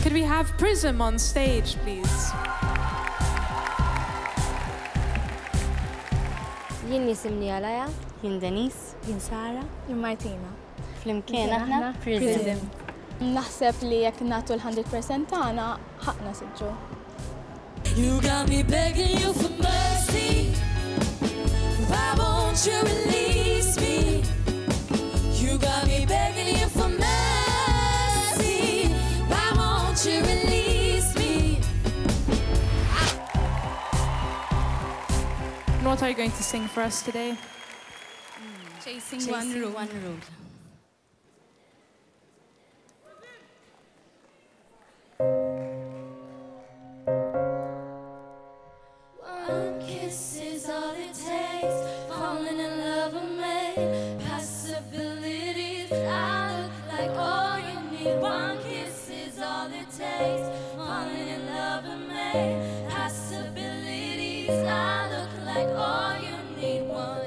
Could we have Prism on stage, please? Jien nisimni Alaja. Jien Denis. Jien Sara. Jien Martina. Flimkien aħna Prism. Naħseb li jekk nagħtu l-100% tagħna ħaqna siġġu. You got me begging you for mercy. Why won't you release me? You got me begging you for mercy. Why won't you release me? What are you going to sing for us today? Chasing one rule. One kiss is all it takes. Falling in love with me. Possibilities. I look like all you need. One kiss is all it takes. Falling in love with me. Possibilities. I look like all you need. One.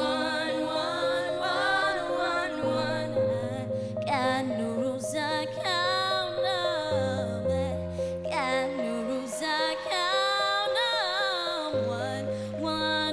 Got no rules I count on. Got no rules I count on. One.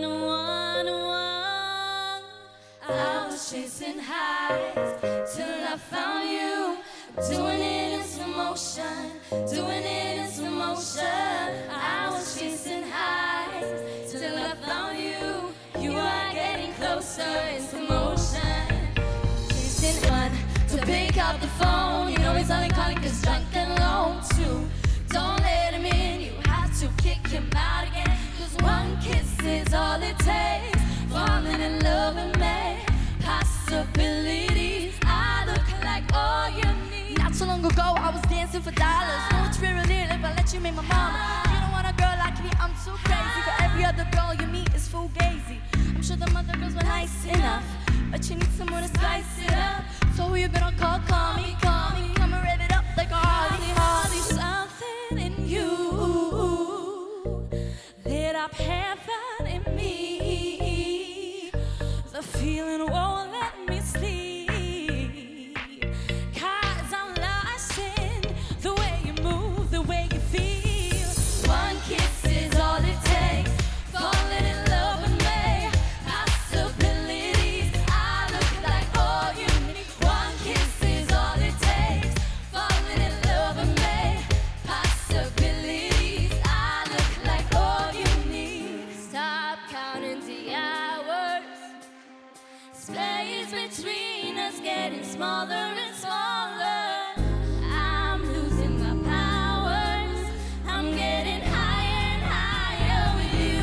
I was chasing highs till I found you. Doing it in slow motion. Doing it in slow motion. I was chasing highs till I found you. You are getting closer in slow motion. Chasing one to pick up the phone. You know he's only calling 'cause drunk and alone too. Don't let him in. You have to kick him out again. 'Cause one kiss is all it takes. Falling in love with me. Possibilities. I look like all you need. Not so long ago, I was dancing for dollars. No, it's real if I let you make my mama. You don't want a girl like me, I'm too crazy. For every other girl you meet is fugazi. I'm sure the other girls were nice enough, but you need someone to spice it up. So who you gonna call? Call me. Come and rev it up like a Harley. Something in you lit up heaven in me. The feeling won't let me sleep. 'Cause I'm lost in the way you move, the way you feel. One kiss is all it takes. Falling in love with me. Possibilities. I look like all you need. One kiss is all it takes. Falling in love with me. Possibilities. I look like all you need. Stop counting the hours. Space between us getting smaller and smaller. I'm losing my powers. I'm getting higher and higher with you.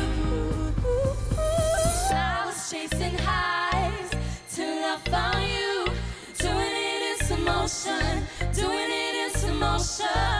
I was chasing highs till I found you. Doing it in slow motion. Doing it in slow motion.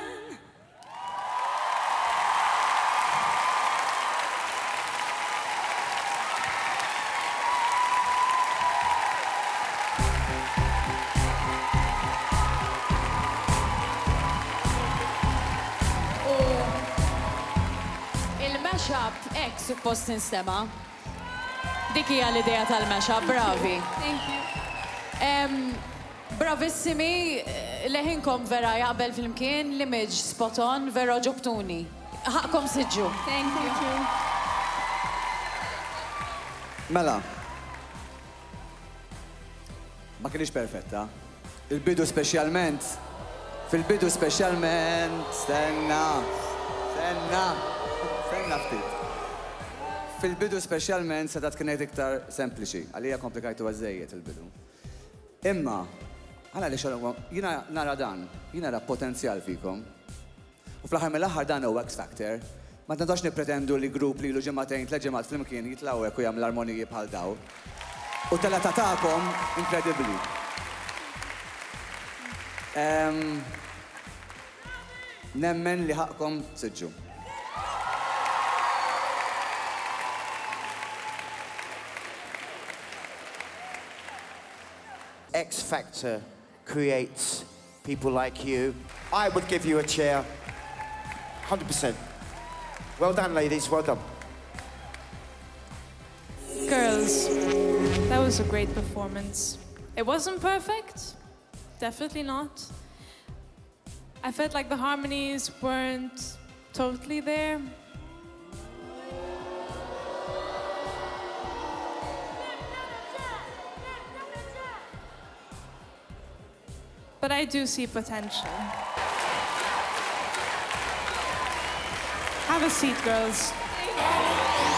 Il-mashup ek suppost instema. Dik hija l-idea tal-mashup, bravi. Thank you. Bravissimi, leħinkom vera jaqbel fil-mkien, l-image spot on, vera ġobtuni. Ħaqkom siġġu. Thank you. Mela, ma kienx perfetta. Il-bidu specialment, fil-bidu specialment, stenna ftit. Fil-bidu specialment setat kienet iktar sempliċi, għalija komplikajtu għazzejiet il-bidu. Imma, għala li xolom, jina nara dan, jina nara potenzjal fikom. U fl-ħar mill-ħar dan u X Factor, ma t-nantox nipretendu li grupp li l-ġematejn, tleġemat fl-imkien jitlaw u jam l-armoniji bħal daw. U telata ta'kom inkredibli. Nemmen li ħaqkom siġġu. X Factor creates people like you. I would give you a chair, 100%. Well done, ladies, well done. Girls, that was a great performance. It wasn't perfect, definitely not. I felt like the harmonies weren't totally there. But I do see potential. Have a seat, girls.